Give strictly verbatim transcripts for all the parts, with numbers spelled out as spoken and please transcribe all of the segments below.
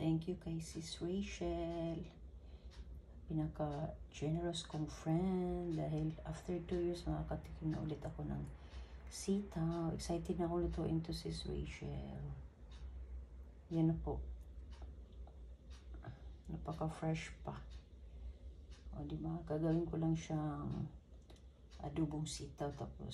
thank you kay Sis Rachel. Pinaka-generous kong friend dahil after two years makakatikim na ulit ako ng sitaw. Excited na ako lutuin to, Sis Rachel. Yan na po. Napaka-fresh pa. O, diba? Gagawin ko lang siyang adobong sitaw tapos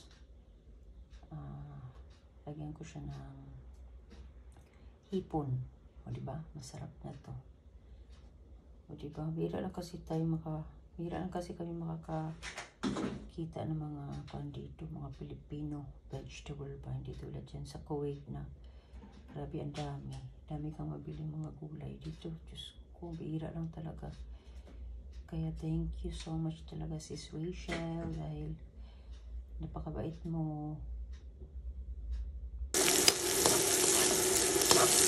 uh, lagyan ko siya ng hipon. O, diba? Masarap na to. O, diba? Bira lang kasi tayo maka... Bira lang kasi kami makakakita ng mga kandito, mga Filipino vegetable ba. Hindi tulad dyan sa Kuwait na grabe ang dami. Dami kang mabili mga gulay dito. Diyos ko, bira lang talaga. Kaya thank you so much talaga, Sis Rachel, dahil napakabait mo.